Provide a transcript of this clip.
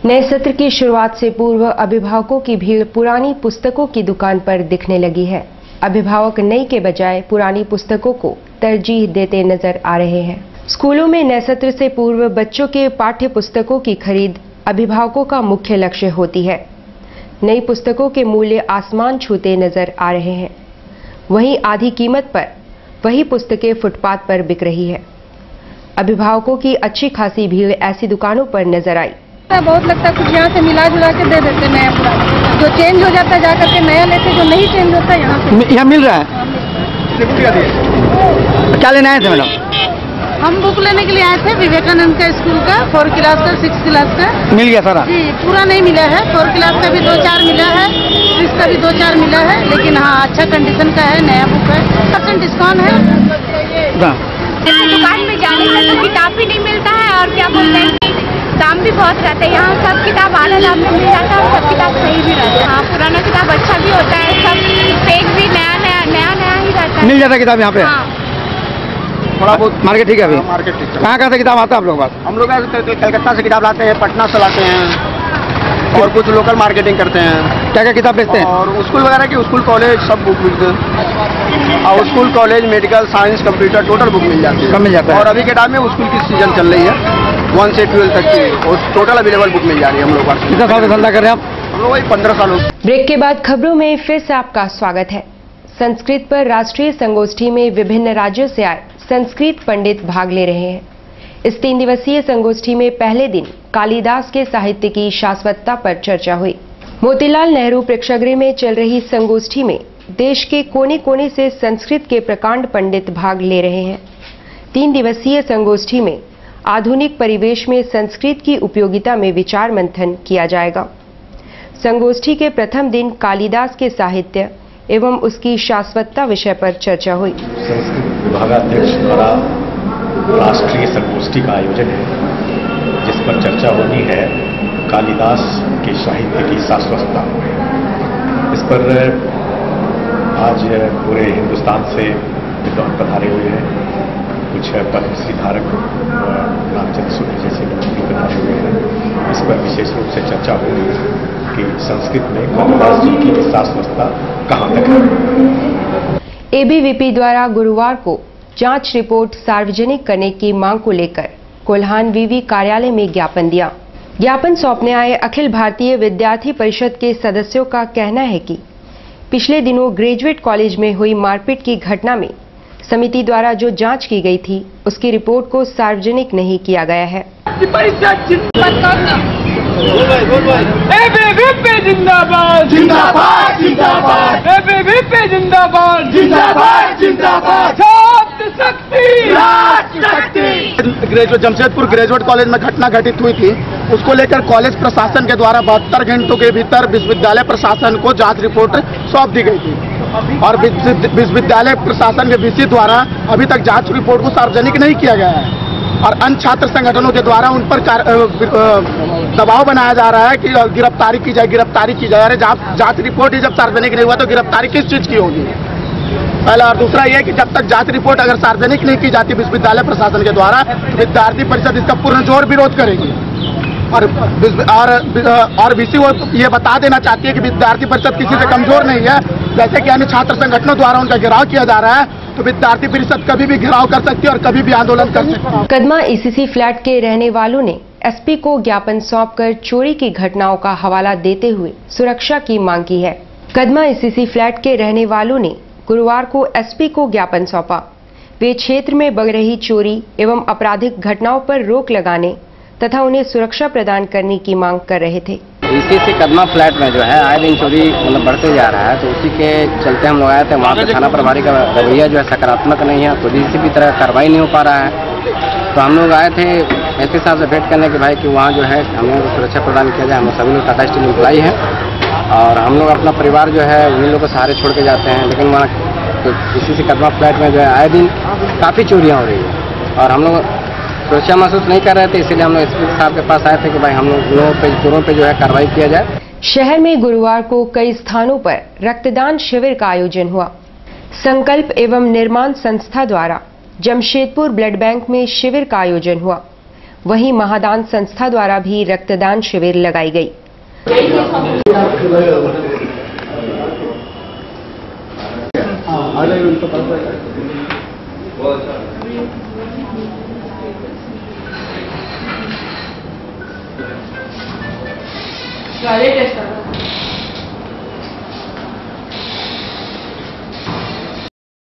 नए सत्र की शुरुआत से पूर्व अभिभावकों की भीड़ पुरानी पुस्तकों की दुकान पर दिखने लगी है। अभिभावक नई के बजाय पुरानी पुस्तकों को तरजीह देते नजर आ रहे हैं। स्कूलों में नए सत्र से पूर्व बच्चों के पाठ्य पुस्तकों की खरीद अभिभावकों का मुख्य लक्ष्य होती है। नई पुस्तकों के मूल्य आसमान छूते नजर आ रहे हैं। वहीं आधी कीमत पर वही पुस्तकें फुटपाथ पर बिक रही है। अभिभावकों की अच्छी खासी भीड़ ऐसी दुकानों पर नजर आई। बहुत लगता है, कुछ यहाँ से मिला जुला के दे देते नया पुराना, जो चेंज हो जाता है जाकर के नया लेते, जो नहीं चेंज होता है यहाँ मिल रहा है। क्या लेने आए थे मैडम? हम बुक लेने के लिए आए थे विवेकानंद का स्कूल का 4 क्लास का 6 क्लास का। मिल गया सारा? जी, पूरा नहीं मिला है। 4 क्लास का भी 2-4 मिला है, 6 का भी 2-4 मिला है, लेकिन हाँ अच्छा कंडीशन का है, नया बुक है, 10% डिस्काउंट है। दुकान में जाने से तो किताब भी नहीं मिलता है और क्या बोलते हैं दाम भी बहुत रहता है। यहाँ सब किताब आधा दाम में मिल जाता है और सब किताब सही भी रहता है। हाँ, पुराना किताब अच्छा भी होता है, सब पेज भी नया ही रहता है। मिल जाता है किताब यहाँ पे? हाँ। थोड़ा बहुत मार्केट ठीक है अभी? मार्केट ठीक है। कहाँ से किताब आता है आप लोग पास? हम लोग कलकत्ता से किताब लाते हैं, पटना से लाते हैं और कुछ लोकल मार्केटिंग करते हैं। क्या क्या किताब बेचते हैं? और स्कूल वगैरह की, स्कूल कॉलेज सब बुक मिलते हैं। और school college medical science computer total book मिल जाती है। कब मिल जाता है? और अभी के टाइम में स्कूल की सीजन चल रही है, 1 से 12 तक की और टोटल अवेलेबल बुक मिल जा रही है हम लोग पास। कितना साल से धंधा कर रहे हैं आप? हम लोग वही 15 साल हो। ब्रेक के बाद खबरों में फिर से आपका स्वागत है। संस्कृत पर राष्ट्रीय संगोष्ठी में विभिन्न राज्यों से आए संस्कृत पंडित भाग ले रहे हैं। इस 3 दिवसीय संगोष्ठी में पहले दिन कालिदास के साहित्य की शाश्वतता पर चर्चा हुई। मोतीलाल नेहरू प्रेक्षागृह में चल रही संगोष्ठी में देश के कोने कोने से संस्कृत के प्रकांड पंडित भाग ले रहे हैं। 3 दिवसीय संगोष्ठी में आधुनिक परिवेश में संस्कृत की उपयोगिता में विचार मंथन किया जाएगा। संगोष्ठी के प्रथम दिन कालिदास के साहित्य एवं उसकी शाश्वतता विषय पर चर्चा हुई। संस्कृत विभागाध्यक्ष द्वारा राष्ट्रीय संगोष्ठी का आयोजन है, जिस पर चर्चा होनी है कालिदास के साहित्य की शाश्वतता। इस पर आज पूरे हिंदुस्तान से विद्वान पधारे हुए हैं। कुछ पद्मश्री धारक रामचंद्र सूर्य जैसे व्यक्ति पधारे हुए हैं। इस पर विशेष रूप से चर्चा होगी कि संस्कृत में कालिदास जी की शाश्वतता कहाँ तक है। एबीवीपी द्वारा गुरुवार को जांच रिपोर्ट सार्वजनिक करने की मांग को लेकर कोल्हान वीवी कार्यालय में ज्ञापन दिया। ज्ञापन सौंपने आए अखिल भारतीय विद्यार्थी परिषद के सदस्यों का कहना है कि पिछले दिनों ग्रेजुएट कॉलेज में हुई मारपीट की घटना में समिति द्वारा जो जांच की गई थी उसकी रिपोर्ट को सार्वजनिक नहीं किया गया है। जिंदाबाद जिंदाबाद जिंदाबाद, जिंदाबाद जिंदाबाद जिंदाबाद, ग्रेजुएट जमशेदपुर ग्रेजुएट कॉलेज में घटना घटित हुई थी, उसको लेकर कॉलेज प्रशासन के द्वारा 72 घंटों के भीतर विश्वविद्यालय प्रशासन को जांच रिपोर्ट सौंप दी गई थी और विश्वविद्यालय प्रशासन के वीसी द्वारा अभी तक जांच रिपोर्ट को सार्वजनिक नहीं किया गया है और अन्य छात्र संगठनों के द्वारा उन पर दबाव बनाया जा रहा है कि गिरफ्तारी की जाए। अरे जांच रिपोर्ट ही जब सार्वजनिक नहीं हुआ तो गिरफ्तारी किस चीज की होगी? पहला। और दूसरा ये कि जब तक जांच रिपोर्ट अगर सार्वजनिक नहीं की जाती विश्वविद्यालय प्रशासन के द्वारा, विद्यार्थी परिषद इसका पुरजोर विरोध करेगी और वीसी वो ये बता देना चाहती है कि विद्यार्थी परिषद किसी से कमजोर नहीं है। जैसे कि अन्य छात्र संगठनों द्वारा उनका घेराव किया जा रहा है तो विद्यार्थी परिषद कभी भी घेराव कर सकती है और कभी भी आंदोलन कर सकती है। कदमा ईसीसी फ्लैट के रहने वालों ने एसपी को ज्ञापन सौंपकर चोरी की घटनाओं का हवाला देते हुए सुरक्षा की मांग की है। कदमा ईसीसी फ्लैट के रहने वालों ने गुरुवार को एसपी को ज्ञापन सौंपा। वे क्षेत्र में बढ़ रही चोरी एवं आपराधिक घटनाओं पर रोक लगाने तथा उन्हें सुरक्षा प्रदान करने की मांग कर रहे थे। ईसीसी कदमा फ्लैट में जो है आए दिन चोरी बढ़ते जा रहा है, तो उसी के चलते हम लोग आए थे। वहाँ पे थाना प्रभारी का रवैया जो है सकारात्मक नहीं है, तो किसी भी तरह कार्रवाई नहीं हो पा रहा है। तो हम लोग आए थे एसपी साहब से भेंट करने के भाई कि वहाँ जो है हम लोग को सुरक्षा प्रदान किया जाए। हम सभी लोग टाटा स्टील एम्प्लॉई हैं और हम लोग अपना परिवार जो है उन्हीं लोगों के सहारे छोड़ के जाते हैं, लेकिन वहाँ तो ईसीसी कदमा फ्लैट में जो है आए दिन काफ़ी चोरियाँ हो रही है और हम लोग सुरक्षा महसूस नहीं कर रहे थे। इसीलिए हम लोग एसपी साहब के पास आए थे कि भाई हम लोगों पे जो है कार्रवाई किया जाए। शहर में गुरुवार को कई स्थानों पर रक्तदान शिविर का आयोजन हुआ। संकल्प एवं निर्माण संस्था द्वारा जमशेदपुर ब्लड बैंक में शिविर का आयोजन हुआ। वहीं महादान संस्था द्वारा भी रक्तदान शिविर लगाई गई। टेस्ट